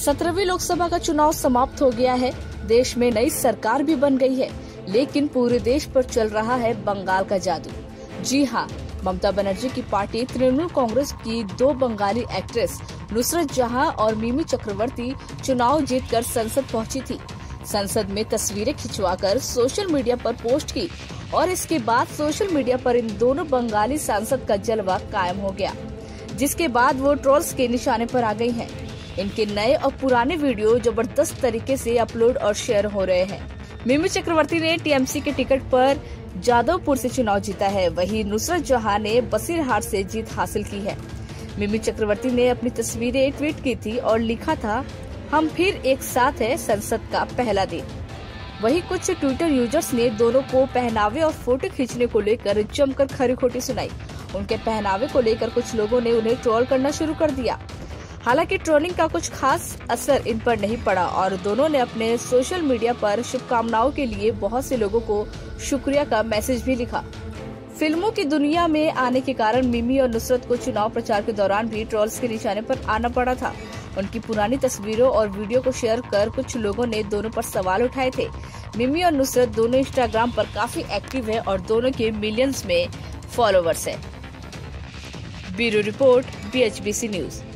17वीं लोकसभा का चुनाव समाप्त हो गया है। देश में नई सरकार भी बन गई है, लेकिन पूरे देश पर चल रहा है बंगाल का जादू। जी हाँ, ममता बनर्जी की पार्टी तृणमूल कांग्रेस की 2 बंगाली एक्ट्रेस नुसरत जहां और मिमी चक्रवर्ती चुनाव जीतकर संसद पहुंची थी। संसद में तस्वीरें खिंचवाकर सोशल मीडिया पर पोस्ट की और इसके बाद सोशल मीडिया पर इन दोनों बंगाली सांसद का जलवा कायम हो गया, जिसके बाद वो ट्रोल्स के निशाने पर आ गई हैं। इनके नए और पुराने वीडियो जबरदस्त तरीके से अपलोड और शेयर हो रहे हैं। मिमी चक्रवर्ती ने टीएमसी के टिकट पर जादवपुर से चुनाव जीता है, वहीं नुसरत जहां ने बसीरहाट से जीत हासिल की है। मिमी चक्रवर्ती ने अपनी तस्वीरें ट्वीट की थी और लिखा था, हम फिर एक साथ है, संसद का पहला दिन। वहीं कुछ ट्विटर यूजर्स ने दोनों को पहनावे और फोटो खींचने को लेकर जमकर खरी खोटी सुनाई। उनके पहनावे को लेकर कुछ लोगों ने उन्हें ट्रोल करना शुरू कर दिया। हालांकि ट्रोलिंग का कुछ खास असर इन पर नहीं पड़ा और दोनों ने अपने सोशल मीडिया पर शुभकामनाओं के लिए बहुत से लोगों को शुक्रिया का मैसेज भी लिखा। फिल्मों की दुनिया में आने के कारण मिमी और नुसरत को चुनाव प्रचार के दौरान भी ट्रोल्स के निशाने पर आना पड़ा था। उनकी पुरानी तस्वीरों और वीडियो को शेयर कर कुछ लोगों ने दोनों पर सवाल उठाए थे। मिमी और नुसरत दोनों इंस्टाग्राम पर काफी एक्टिव है और दोनों के मिलियंस में फॉलोवर्स है। Bureau report, BHBC news.